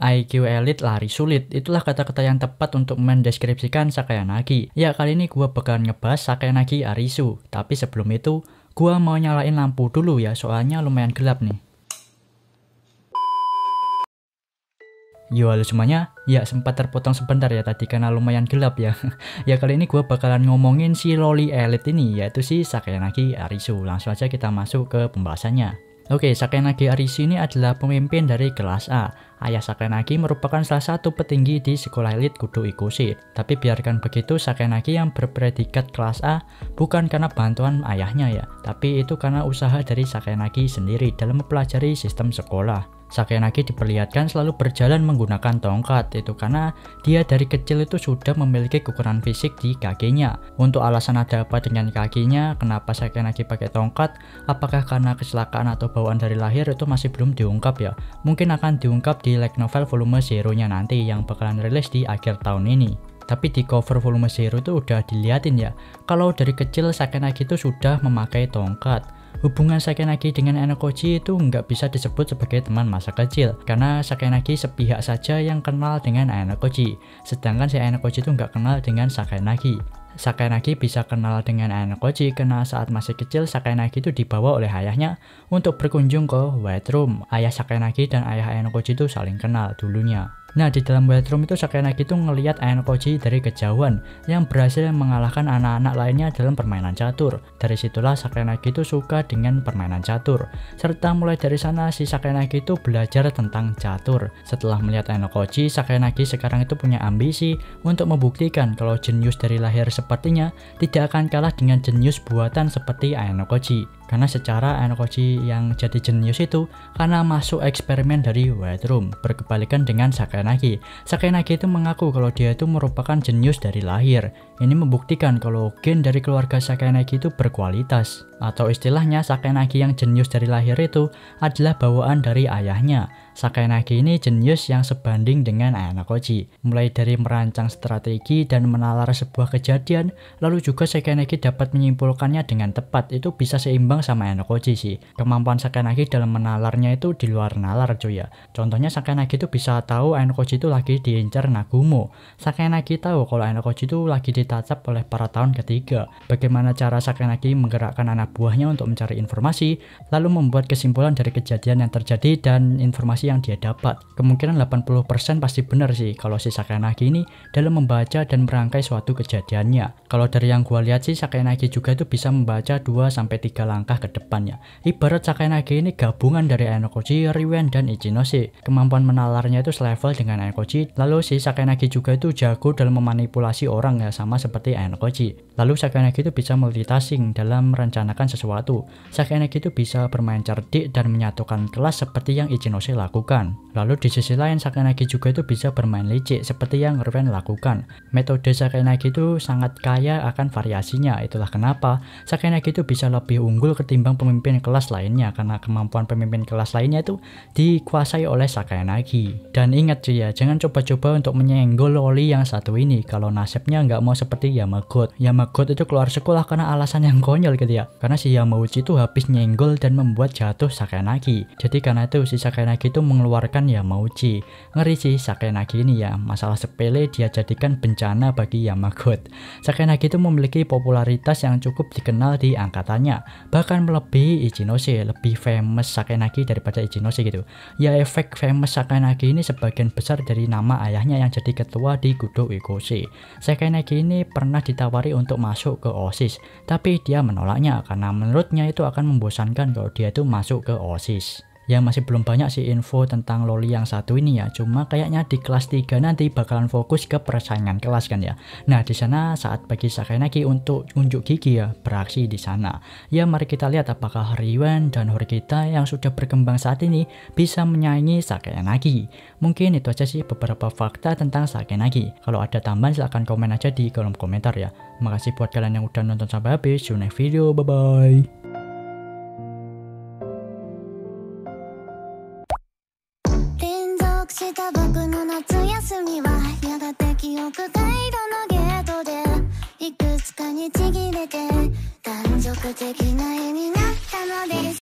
IQ Elite lari sulit, itulah kata-kata yang tepat untuk mendeskripsikan Sakayanagi. Ya, kali ini gua bakalan ngebahas Sakayanagi Arisu. Tapi sebelum itu, gua mau nyalain lampu dulu ya, soalnya lumayan gelap nih. Yo, halo semuanya. Ya, sempat terpotong sebentar ya tadi karena lumayan gelap ya. Ya, kali ini gua bakalan ngomongin si Loli Elite ini, yaitu si Sakayanagi Arisu. Langsung aja kita masuk ke pembahasannya. Oke, Sakayanagi Arisu ini adalah pemimpin dari kelas A. Ayah Sakayanagi merupakan salah satu petinggi di sekolah elit Kudo Ikoshi. Tapi biarkan begitu, Sakayanagi yang berpredikat kelas A bukan karena bantuan ayahnya ya, tapi itu karena usaha dari Sakayanagi sendiri dalam mempelajari sistem sekolah. Sakayanagi diperlihatkan selalu berjalan menggunakan tongkat, itu karena dia dari kecil itu sudah memiliki kekurangan fisik di kakinya. Untuk alasan ada apa dengan kakinya, kenapa Sakayanagi pakai tongkat, apakah karena kecelakaan atau bawaan dari lahir, itu masih belum diungkap ya. Mungkin akan diungkap di light novel volume 0-nya nanti yang bakalan rilis di akhir tahun ini. Tapi di cover volume 0 itu udah dilihatin ya, kalau dari kecil Sakayanagi itu sudah memakai tongkat. Hubungan Sakayanagi dengan Enokoji itu nggak bisa disebut sebagai teman masa kecil, karena Sakayanagi sepihak saja yang kenal dengan Enokoji, sedangkan si Enokoji itu nggak kenal dengan Sakayanagi. Sakayanagi bisa kenal dengan Enokoji karena saat masih kecil Sakayanagi itu dibawa oleh ayahnya untuk berkunjung ke White Room. Ayah Sakayanagi dan ayah Enokoji itu saling kenal dulunya. Nah, di dalam White Room itu Sakayanagi itu ngelihat Enokoji dari kejauhan yang berhasil mengalahkan anak-anak lainnya dalam permainan catur. Dari situlah Sakayanagi itu suka dengan permainan catur. Serta mulai dari sana si Sakayanagi itu belajar tentang catur. Setelah melihat Enokoji, Sakayanagi sekarang itu punya ambisi untuk membuktikan kalau jenius dari lahir sepertinya tidak akan kalah dengan jenius buatan seperti Enokoji. Karena secara Enokoji yang jadi jenius itu karena masuk eksperimen dari White Room, berkebalikan dengan Sakayanagi. Sakayanagi itu mengaku kalau dia itu merupakan jenius dari lahir. Ini membuktikan kalau gen dari keluarga Sakayanagi itu berkualitas. Atau istilahnya Sakayanagi yang jenius dari lahir itu adalah bawaan dari ayahnya. Sakayanagi ini jenius yang sebanding dengan Enokoji. Mulai dari merancang strategi dan menalar sebuah kejadian, lalu juga Sakayanagi dapat menyimpulkannya dengan tepat. Itu bisa seimbang sama Enokoji sih. Kemampuan Sakayanagi dalam menalarnya itu di luar nalar cuy ya. Contohnya Sakayanagi itu bisa tahu Enokoji itu lagi diincar Nagumo. Sakayanagi tahu kalau Enokoji itu lagi ditacap oleh para tahun ketiga. Bagaimana cara Sakayanagi menggerakkan anak buahnya untuk mencari informasi, lalu membuat kesimpulan dari kejadian yang terjadi dan informasi yang dia dapat. Kemungkinan 80% pasti benar sih kalau si Sakayanagi ini dalam membaca dan merangkai suatu kejadiannya. Kalau dari yang gua lihat sih Sakayanagi juga itu bisa membaca 2-3 langkah ke depannya. Ibarat Sakayanagi ini gabungan dari Enokoji, Riwen, dan Ichinose. Kemampuan menalarnya itu selevel dengan Enokoji. Lalu si Sakayanagi juga itu jago dalam memanipulasi orang ya, sama seperti Enokoji. Lalu Sakayanagi itu bisa multitasking dalam merencanakan sesuatu. Sakayanagi itu bisa bermain cerdik dan menyatukan kelas seperti yang Ichinose lakukan. Lalu di sisi lain Sakayanagi juga itu bisa bermain licik seperti yang Riwen lakukan. Metode Sakayanagi itu sangat kaya akan variasinya. Itulah kenapa Sakayanagi itu bisa lebih unggul ketimbang pemimpin kelas lainnya, karena kemampuan pemimpin kelas lainnya itu dikuasai oleh Sakayanagi. Dan ingat cuy ya, jangan coba-coba untuk menyenggol Loli yang satu ini kalau nasibnya nggak mau seperti Yamagot. Yamagot itu keluar sekolah karena alasan yang konyol gitu ya, karena si Yamauchi itu habis nyenggol dan membuat jatuh Sakayanagi. Jadi karena itu si Sakayanagi itu mengeluarkan Yamauchi. Ngeri sih Sakayanagi ini ya, masalah sepele dia jadikan bencana bagi Yamagot. Sakayanagi itu memiliki popularitas yang cukup dikenal di angkatannya, bahkan melebihi Ichinose. Lebih famous Sakayanagi daripada Ichinose gitu ya. Efek famous Sakayanagi ini sebagian besar dari nama ayahnya yang jadi ketua di Kudo Ikoshi. Sakayanagi ini pernah ditawari untuk masuk ke OSIS, tapi dia menolaknya karena menurutnya itu akan membosankan kalau dia itu masuk ke OSIS. Ya, masih belum banyak sih info tentang Loli yang satu ini ya, cuma kayaknya di kelas 3 nanti bakalan fokus ke persaingan kelas kan ya. Nah, di sana saat bagi Sakayanagi untuk unjuk gigi ya, beraksi di sana. Ya, mari kita lihat apakah Riwen dan Horikita yang sudah berkembang saat ini bisa menyaingi Sakayanagi. Mungkin itu aja sih beberapa fakta tentang Sakayanagi. Kalau ada tambahan silahkan komen aja di kolom komentar ya. Makasih buat kalian yang udah nonton sampai habis. See you next video, bye bye. した僕の夏休みはやがて記憶回路のゲートでいくつかにちぎれて断続的な絵になったのです